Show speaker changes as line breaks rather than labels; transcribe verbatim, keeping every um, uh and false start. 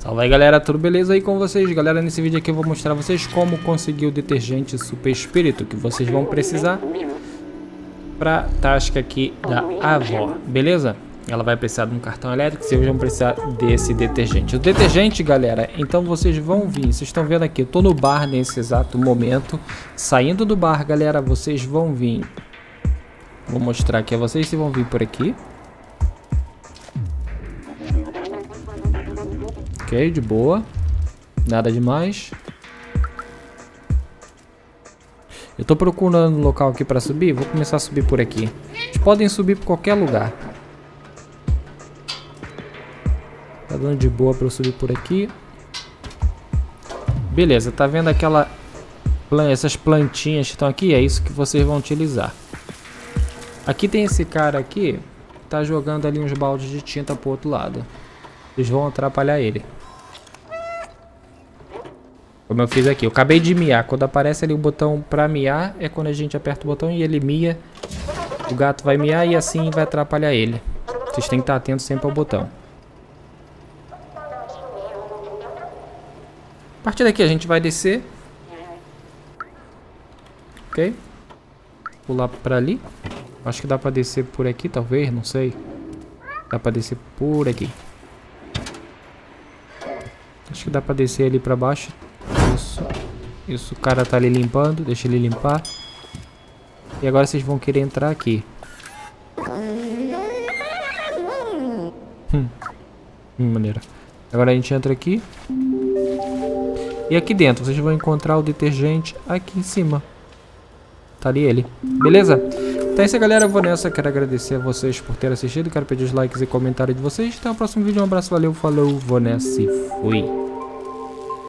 Salve aí galera, tudo beleza aí com vocês? Galera, nesse vídeo aqui eu vou mostrar a vocês como conseguir o detergente Super Espírito que vocês vão precisar para tasca aqui da avó, beleza? Ela vai precisar de um cartão elétrico, vocês vão precisar desse detergente. O detergente, galera, então vocês vão vir, vocês estão vendo aqui, eu tô no bar nesse exato momento. Saindo do bar, galera, vocês vão vir. Vou mostrar aqui a vocês, vocês vão vir por aqui. Ok, de boa. Nada demais. Eu tô procurando um local aqui para subir. Vou começar a subir por aqui. Vocês podem subir por qualquer lugar. Tá dando de boa para eu subir por aqui. Beleza, tá vendo aquela... essas plantinhas que estão aqui? É isso que vocês vão utilizar. Aqui tem esse cara aqui. Tá jogando ali uns baldes de tinta pro outro lado. Eles vão atrapalhar ele. Como eu fiz aqui. Eu acabei de miar. Quando aparece ali o botão pra miar, é quando a gente aperta o botão e ele mia. O gato vai miar e assim vai atrapalhar ele. Vocês têm que estar atentos sempre ao botão. A partir daqui a gente vai descer. Ok? Pular pra ali. Acho que dá pra descer por aqui, talvez. Não sei. Dá pra descer por aqui. Acho que dá pra descer ali pra baixo. Isso. Isso, o cara tá ali limpando. Deixa ele limpar. E agora vocês vão querer entrar aqui. Hum. Hum, maneira. Agora a gente entra aqui. E aqui dentro vocês vão encontrar o detergente aqui em cima. Tá ali ele. Beleza? Então é isso aí, galera. Eu vou nessa. Quero agradecer a vocês por terem assistido. Quero pedir os likes e comentários de vocês. Até o próximo vídeo. Um abraço, valeu, falou, vou nessa e fui.